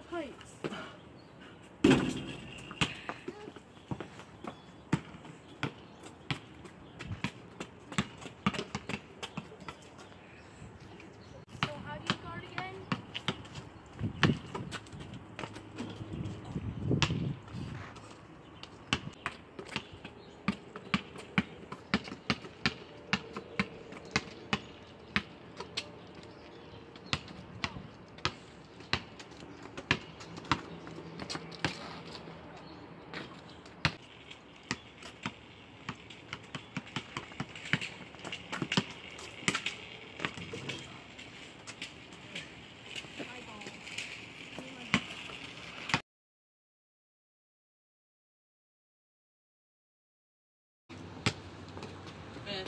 heights. So how do you guard again? Miss.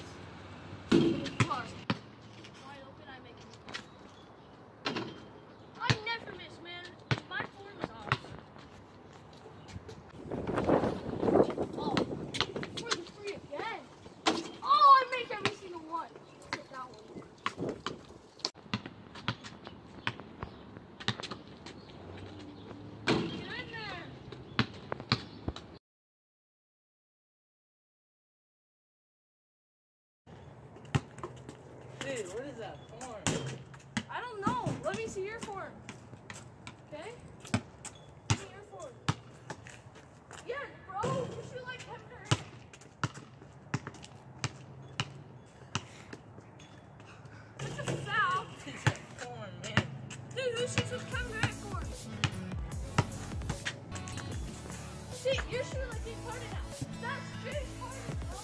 Wide open, I make it. I never miss, man. My form is off. Oh, for the free again. Oh, I make every single one. Take that one. Get in there. Dude, what is that form? I don't know. Let me see your form. Okay? See your form. Yeah, bro. You shoot like Kevin Durant. That's a foul. What is that form, man? Dude, who shoots with Kevin Durant form? See, you're shooting like James Harden now. That's James Harden, bro.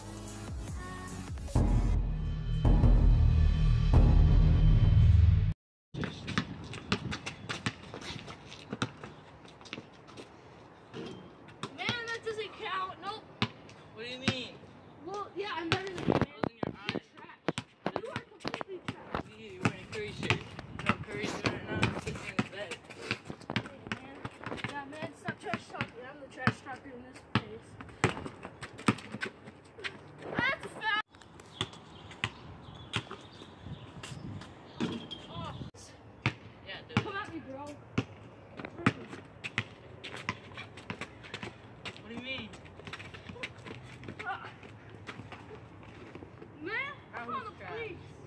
Man, that doesn't count. Nope. What do you mean? Well, yeah, I'm better than you, man. Closing your eyes. You're trash. You are completely trash. See, you're wearing a Curry shirt. No Curry shirt right now. I'm sitting in the bed. Hey, man. Yeah, man, stop trash talking. I'm the trash talker in this place. That's foul. Oh, Yeah, dude. come at me, bro. What do you mean? Man, I'm That on was the trash. police.